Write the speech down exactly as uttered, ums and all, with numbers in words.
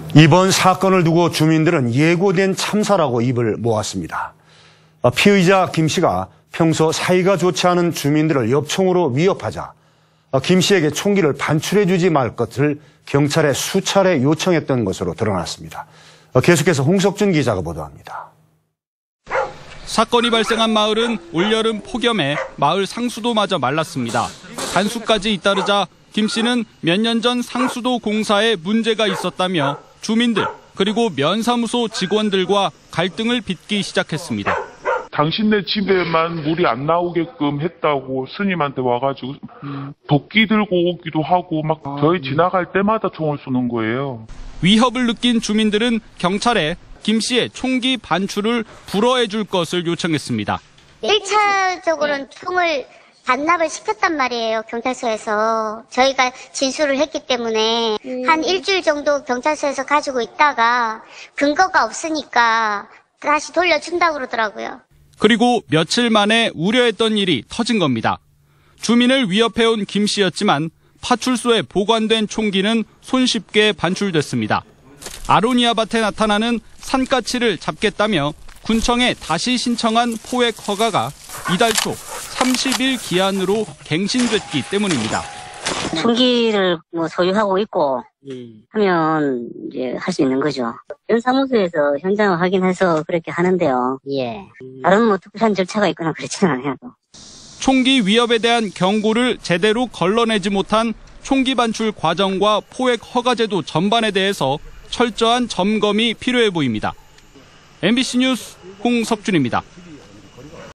이번 사건을 두고 주민들은 예고된 참사라고 입을 모았습니다. 피의자 김 씨가 평소 사이가 좋지 않은 주민들을 엽총으로 위협하자 김 씨에게 총기를 반출해주지 말 것을 경찰에 수차례 요청했던 것으로 드러났습니다. 계속해서 홍석준 기자가 보도합니다. 사건이 발생한 마을은 올여름 폭염에 마을 상수도마저 말랐습니다. 단수까지 잇따르자 김 씨는 몇 년 전 상수도 공사에 문제가 있었다며 주민들 그리고 면사무소 직원들과 갈등을 빚기 시작했습니다. 당신네 집에만 물이 안 나오게끔 했다고 스님한테 와가지고 도끼 들고 오기도 하고 막 저희 지나갈 때마다 총을 쏘는 거예요. 위협을 느낀 주민들은 경찰에 김 씨의 총기 반출을 불허해 줄 것을 요청했습니다. 일 차적으로는 총을 반납을 시켰단 말이에요, 경찰서에서. 저희가 진술을 했기 때문에 음. 한 일주일 정도 경찰서에서 가지고 있다가 근거가 없으니까 다시 돌려준다고 그러더라고요. 그리고 며칠 만에 우려했던 일이 터진 겁니다. 주민을 위협해온 김 씨였지만 파출소에 보관된 총기는 손쉽게 반출됐습니다. 아로니아 밭에 나타나는 산까치를 잡겠다며 군청에 다시 신청한 포획 허가가 이달 초 삼십 일 기한으로 갱신됐기 때문입니다. 총기를 뭐 소유하고 있고 하면 이제 할 수 있는 거죠. 면사무소에서 현장을 확인해서 그렇게 하는데요. 예. 다른 뭐 특별한 절차가 있거나 그렇지는 않아요. 총기 위협에 대한 경고를 제대로 걸러내지 못한 총기 반출 과정과 포획 허가제도 전반에 대해서 철저한 점검이 필요해 보입니다. 엠비씨 뉴스 홍석준입니다.